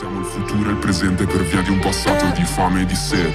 Siamo il futuro e il presente per via di un passato di fame e di sete.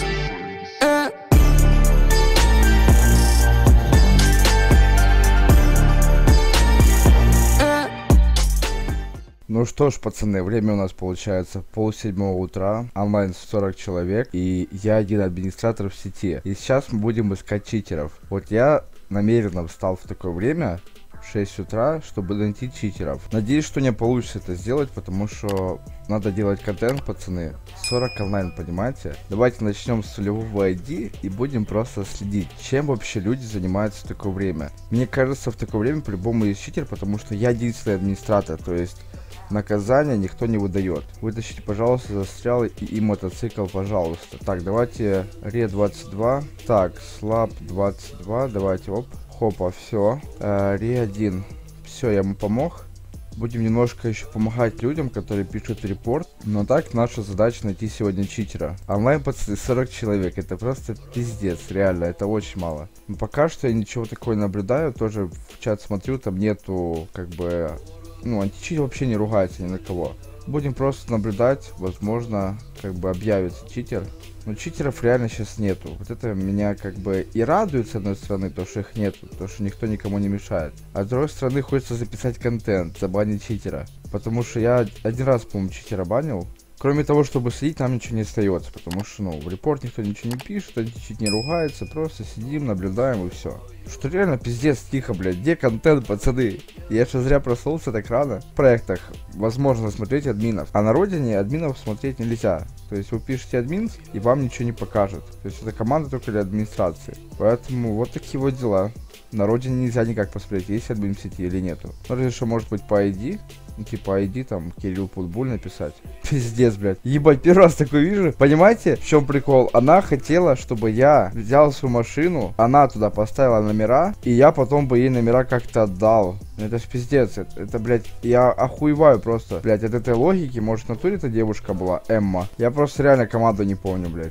Ну что ж, пацаны, время у нас получается 6:30 утра, онлайн 40 человек, и я один администратор в сети. И сейчас мы будем искать читеров. Вот я намеренно встал в такое время, в 6 утра, чтобы найти читеров. Надеюсь, что мне получится это сделать, потому что надо делать контент, пацаны. 40 онлайн, понимаете? Давайте начнем с нулевого ID и будем просто следить, чем вообще люди занимаются в такое время. Мне кажется, в такое время по-любому есть читер, потому что я единственный администратор, то есть наказание никто не выдает. Вытащите, пожалуйста, застрялы и мотоцикл, пожалуйста. Так, давайте Ре 22. Так, Слаб 22. Давайте, оп. Хопа, все. Ре 1. Все, я ему помог. Будем немножко еще помогать людям, которые пишут репорт. Но так, наша задача найти сегодня читера. Онлайн, пацаны, 40 человек. Это просто пиздец, реально, это очень мало. Но пока что я ничего такого не наблюдаю. Тоже в чат смотрю, там нету, как бы... Ну, античит вообще не ругается ни на кого. Будем просто наблюдать, возможно, как бы объявится читер. Но читеров реально сейчас нету. Вот это меня как бы и радует с одной стороны, то что их нету, то что никто никому не мешает. А с другой стороны хочется записать контент, забанить читера. Потому что я один раз, по-моему, читера банил. Кроме того, чтобы следить, нам ничего не остается, потому что, ну, в репорт никто ничего не пишет, античит не ругается, просто сидим, наблюдаем и все. Что реально пиздец тихо, блядь, где контент, пацаны? Я что, зря проснулся так рано? В проектах возможно смотреть админов, а на родине админов смотреть нельзя. То есть вы пишете админ, и вам ничего не покажет. То есть это команда только для администрации. Поэтому вот такие вот дела. На родине нельзя никак посмотреть, есть админ в сети или нету. Ну, разве что может быть по ID. Ну, типа ID там Кирилл Футболь написать. Пиздец, блядь. Ебать, первый раз такой вижу. Понимаете, в чем прикол? Она хотела, чтобы я взял свою машину, она туда поставила номера, и я потом бы ей номера как-то отдал. Это ж пиздец. Это, блядь, я охуеваю просто. Блядь, от этой логики, может, в натуре эта девушка была, Эмма. Я просто реально команду не помню, блядь.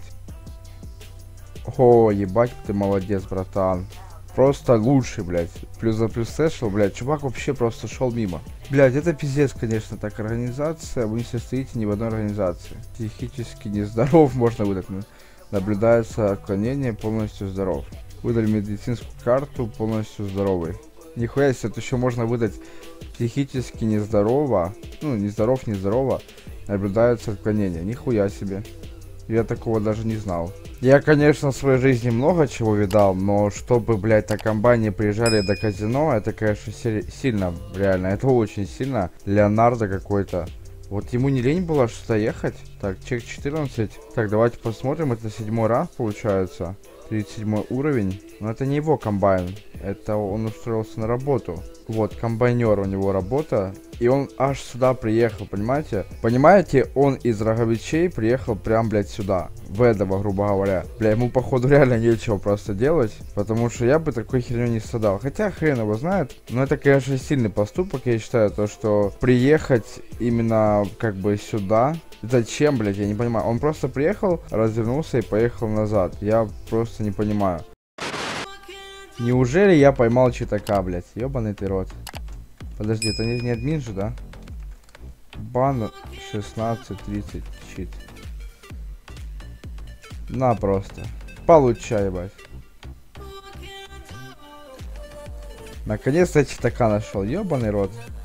О, ебать, ты молодец, братан. Просто лучший, блядь. Плюс за плюс сэшел, блядь. Чувак вообще просто шел мимо. Блядь, это пиздец, конечно, так. Организация. Вы не состоите ни в одной организации. Психически нездоров, можно выдать. Наблюдается отклонение, полностью здоров. Выдали медицинскую карту, полностью здоровый. Нихуя себе, это еще можно выдать психически нездорово. Ну, нездоров, нездорово. Наблюдается отклонение. Нихуя себе. Я такого даже не знал. Я, конечно, в своей жизни много чего видал, но чтобы, блядь, на комбайне приезжали до казино, это, конечно, сильно, реально, это очень сильно. Леонардо какой-то. Вот ему не лень было что-то ехать. Так, чек 14. Так, давайте посмотрим, это 7-й ранг получается. 37 уровень. Но это не его комбайн, это он устроился на работу. Вот, комбайнер у него работа. И он аж сюда приехал, понимаете? Понимаете, он из Роговичей приехал прям, блядь, сюда. В Эдово, грубо говоря. Бля, ему, походу, реально нечего просто делать. Потому что я бы такой херню не страдал. Хотя, хрен его знает. Но это, конечно, сильный поступок, я считаю. То, что приехать именно, как бы, сюда... Зачем, блядь, я не понимаю. Он просто приехал, развернулся и поехал назад. Я просто не понимаю. Неужели я поймал читака, блядь? Ёбаный ты рот. Подожди, это не админ же, да? Бан 16:30 чит. На просто. Получай, ебать. Наконец-то читака нашел. Ёбаный рот.